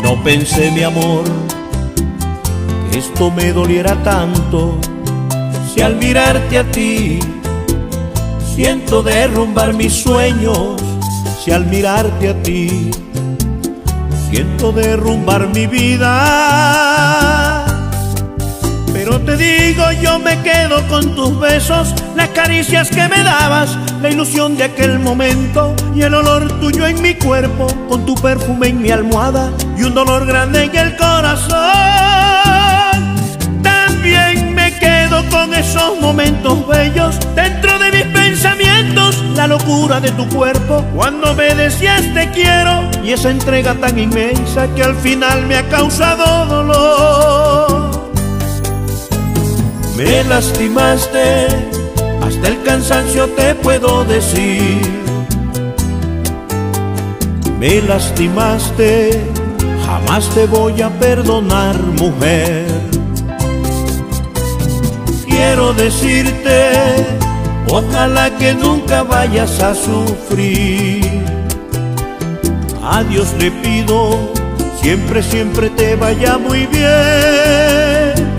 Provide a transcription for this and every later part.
No pensé, mi amor, que esto me doliera tanto. Si al mirarte a ti siento derrumbar mis sueños, si al mirarte a ti siento derrumbar mi vida. Pero te digo, yo me quedo con tus besos, las caricias que me dabas, la ilusión de aquel momento y el olor tuyo en mi cuerpo, con tu perfume en mi almohada y un dolor grande en el corazón. También me quedo con esos momentos bellos dentro de mis pensamientos, la locura de tu cuerpo cuando me decías te quiero, y esa entrega tan inmensa que al final me ha causado dolor. Me lastimaste, hasta el cansancio te puedo decir. Me lastimaste, jamás te voy a perdonar, mujer. Quiero decirte, ojalá que nunca vayas a sufrir. A Dios le pido, siempre, siempre te vaya muy bien.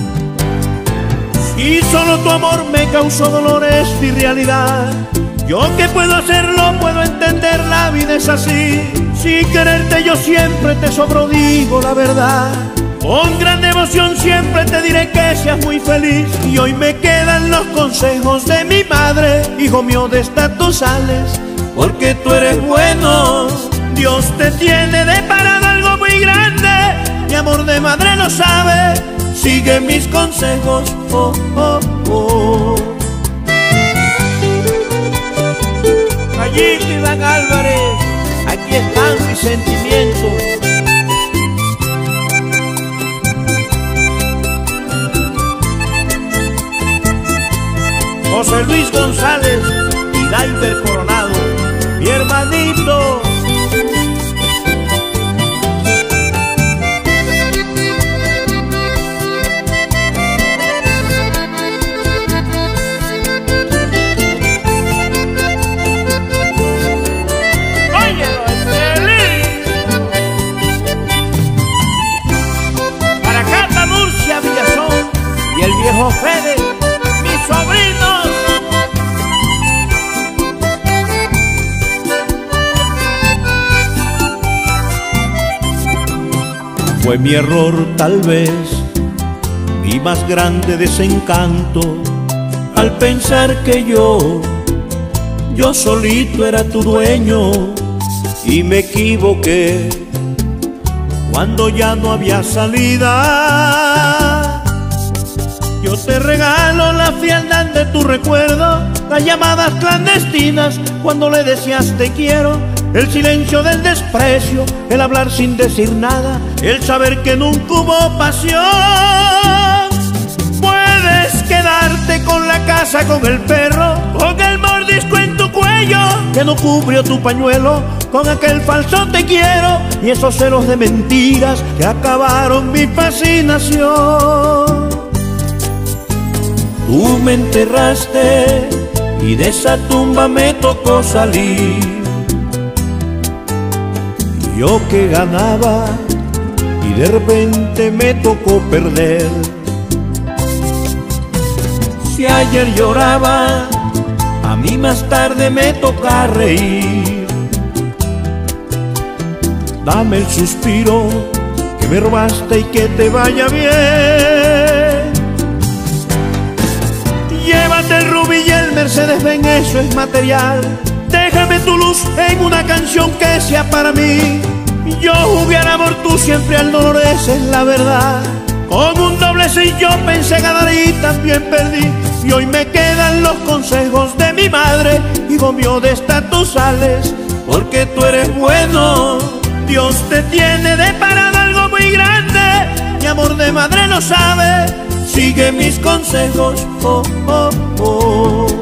Y solo tu amor me causó dolor, es mi realidad. Yo que puedo hacerlo, puedo entender, la vida es así. Sin quererte yo siempre te sobro, digo la verdad. Con gran devoción siempre te diré que seas muy feliz. Y hoy me quedan los consejos de mi madre. Hijo mío, de esta tú sales, porque tú eres bueno. Dios te tiene deparado algo muy grande. Mi amor de madre lo sabe. Sigue mis consejos, oh, oh, oh. Allí Iván Álvarez, aquí están mis sentimientos. José Luis González y Dalber Coronado, mi hermanito. Y el viejo Fede, mis sobrinos. Fue mi error tal vez, mi más grande desencanto, al pensar que yo solito era tu dueño, y me equivoqué cuando ya no había salida. Yo te regalo la frialdad de tu recuerdo, las llamadas clandestinas cuando le decías te quiero, el silencio del desprecio, el hablar sin decir nada, el saber que nunca hubo pasión. Puedes quedarte con la casa, con el perro, con el mordisco en tu cuello que no cubrió tu pañuelo, con aquel falso te quiero y esos celos de mentiras que acabaron mi fascinación. Tú me enterraste y de esa tumba me tocó salir. Yo que ganaba y de repente me tocó perder. Si ayer lloraba, a mí más tarde me toca reír. Dame el suspiro que me robaste y que te vaya bien. Llévate el Rubí y el Mercedes-Benz, eso es material. Déjame tu luz en una canción que sea para mí. Yo jugué al amor, tú siempre al dolor, esa es la verdad. Con un doble 6 yo pensé ganar y también perdí. Y hoy me quedan los consejos de mi madre. Hijo mío, de esta tú sales, porque tú eres bueno. Dios te tiene deparado algo muy grande. Mi amor de madre lo sabe. Sigue mis consejos, oh, oh, oh.